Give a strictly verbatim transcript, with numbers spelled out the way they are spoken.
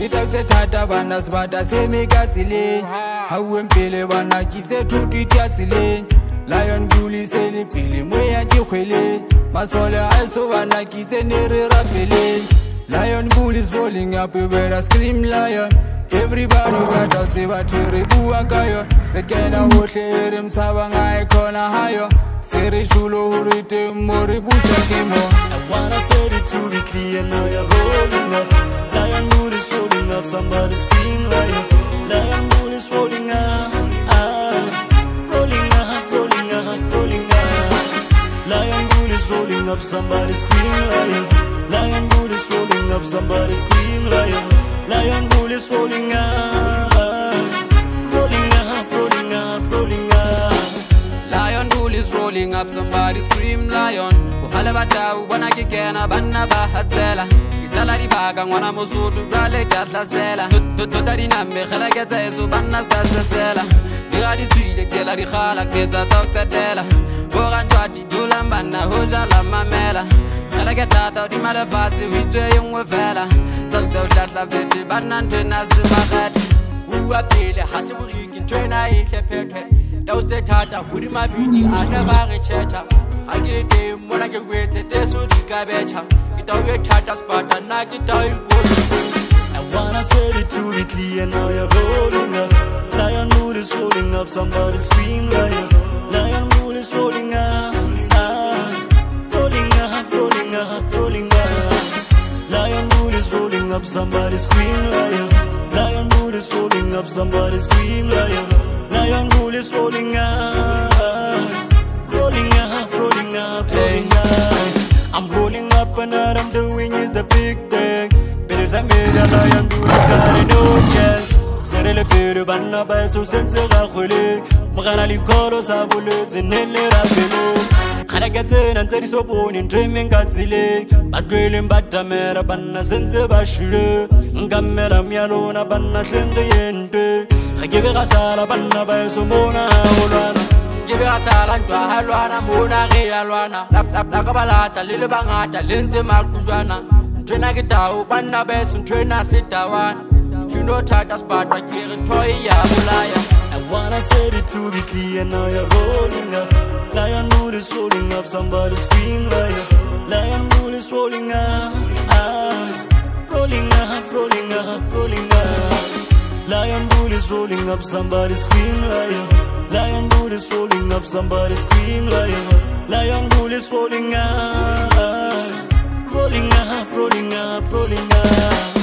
Ngitawutse thatha bana sibata semikatsileng hauwempele bana kitse thutu tiatsileng Lion Bully sele pele moya ke khweleng masole a eso bana kitse ne re rapeleng Lion Bully is rolling up, you better scream lion. Everybody got out, say what you bua kayo. The kena hohle rim sabanga ikona hayo. Seri shulo hurite mori busa kemo. I wanna say it to be clear, now you're rolling up. Lion Bully is rolling up, somebody scream lion. Lion Bully is rolling up, ah, rolling up, rolling up, rolling up. Lion Bully is rolling up, somebody scream lion. Lion Bully is rolling up, somebody scream lion. Lion Bully is rolling up, rolling up, rolling up, rolling up. Lion Bully is rolling up, somebody scream lion. Uhala batau wana kikena bana bahatela. Itala ribaga ngwana mosudu rale katlasela. Tota diname khala ketsa eso bana skasela. Digadi tsile kela di khala ketsa tokadela. Borantwati dulambana hoja la mamela. Khala ketata di malafatsi witwe yongwe vela. Tau hlatla fete bana ntena simagati. Uwa pele ha se boriki ntwena e hlephethwe. Tawutse thatha hodi mabidi ana ba re thetha. A ke te mona ke wetse tseso di ka betha. Itawe thatha sparta na ke tau ikolo. I wanna say it to be clear, now you're rolling up. Lion Bully is rolling up, somebody scream lion. Lion Bully is rolling up, ah, rolling up, rolling up, rolling up. Lion Bully is rolling up, somebody scream lion. Lion Bully is rolling up, somebody scream lion. Lion Bully is rolling up, rolling up, rolling up, rolling up. I'm rolling up and what I'm doing is the big thing. Because I made a Lion Bully, got no chance. Serele pere bana ba so sense ga khwele mogana le khoro sa boletse ne le rapelo khana ke tsena ntse di so bone ntwemeng ka tsile ba twele mbatamera bana sense ba shule ngamela myalona bana hlenge yente ga ke be ga sala bana ba so mona holwana ke be ga sala ntwa halwana mona ge yalwana la ka balata le le bangata le ntse makujwana ntwena ke tau bana ba so ntwena sitawana. You know Tata spot like here in toy ya bulaya. I wanna say it to be clear, now you're rolling up. Lion Bully is rolling up, somebody scream lion. Lion Bully is rolling up, ah, rolling up, rolling up, rolling up. Lion Bully is rolling up, somebody scream lion. Lion Bully is rolling up, somebody scream lion. Lion Bully is rolling up, rolling up, rolling up, rolling up.